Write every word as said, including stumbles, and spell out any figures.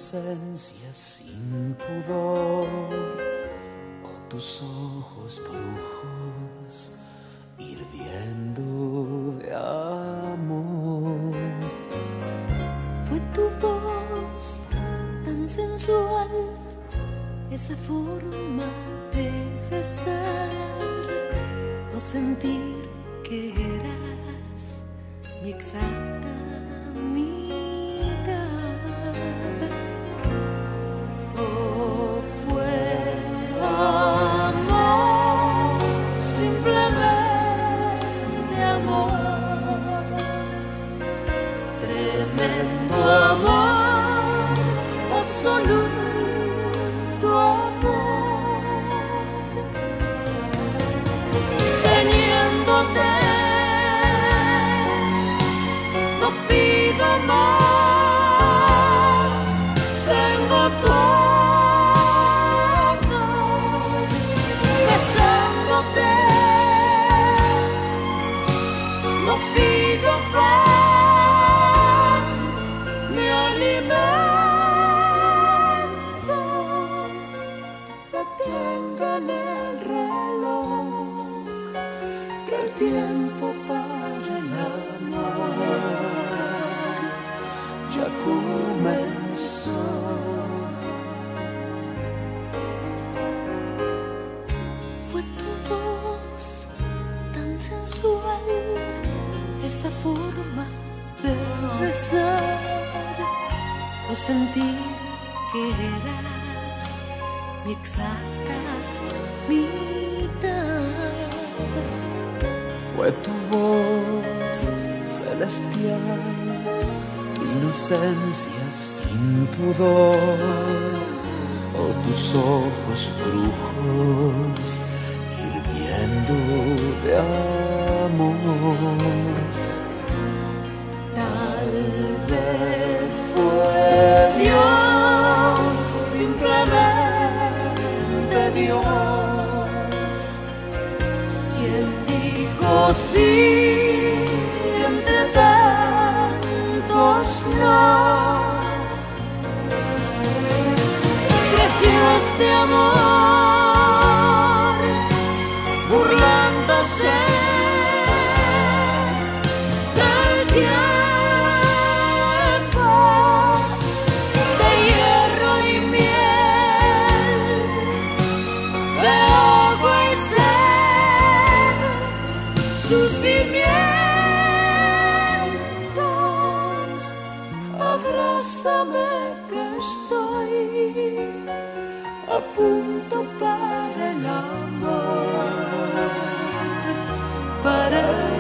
inocencia sin pudor, o tus ojos brujos hirviendo de amor. Fue tu voz tan sensual, esa forma de besar o sentir que eras mi exacta mitad. Oh, fue amor, simplemente amor, tremendo amor, absoluto amor. Teniéndote no pido más, tengo todo. Besándote no pido pan ni alimento. Detengan el reloj, que el tiempo para el amor ya comenzó. Fue tu voz tan sensual, esa forma de besar o sentir que eras mi exacta mitad. Fue tu voz celestial, tu inocencia sin pudor, o tus ojos brujos hirviendo de amor. Tal vez fue Dios, simplemente Dios, quien dijo sí entre tantos no. Creció este amor burlándose del tiempo, de hierro y miel, de agua y sed, sus cimientos. Abrázame que estoy a punto para el amor, para el